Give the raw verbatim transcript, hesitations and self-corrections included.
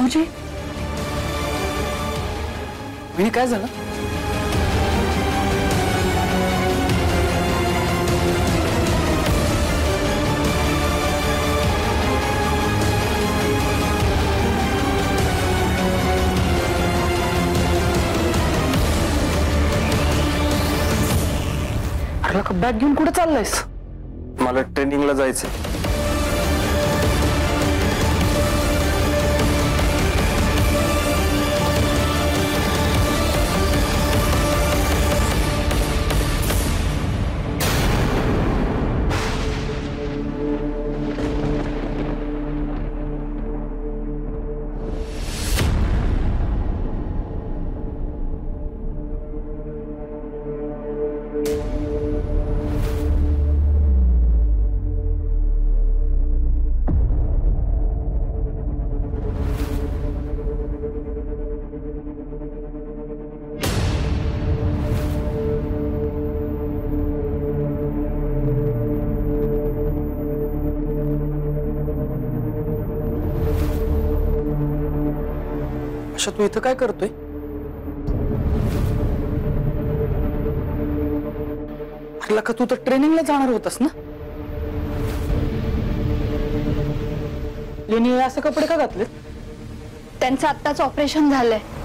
भाऊजी वहिनी काय झालं? अरे का बॅग घेऊन कुठे चाललायस? मला ट्रेनिंगला जायचं। आशा तू इथं काय करतोय? अरे का तू तर ट्रेनिंगला जाणार होतास ना? लेनी असे कपडे का घातले? त्यांचं आत्ताच ऑपरेशन झालंय।